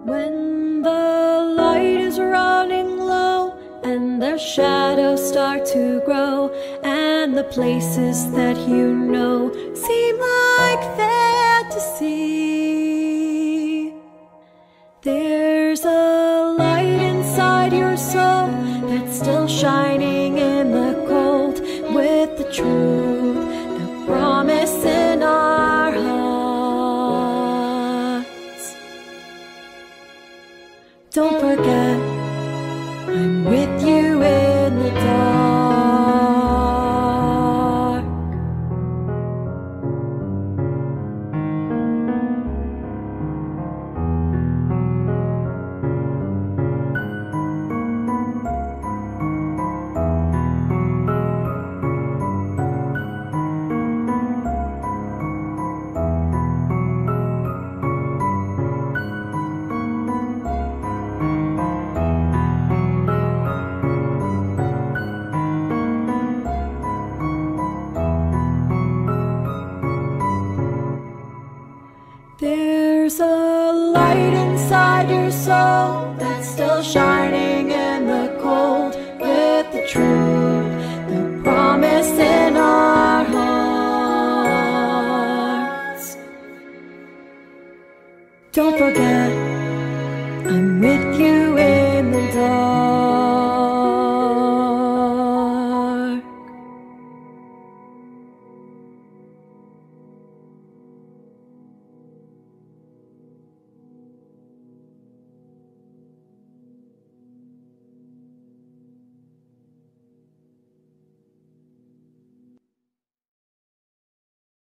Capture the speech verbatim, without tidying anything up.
When the light is running low and the shadows start to grow, and the places that you know seem like fantasy, there's a light inside your soul that's still shining in the cold, with the truth, the promise in our hearts. Don't forget, I'm with you in the dark. There's a light inside your soul that's still shining in the cold, with the truth, the promise in our hearts. Don't forget, I'm with you in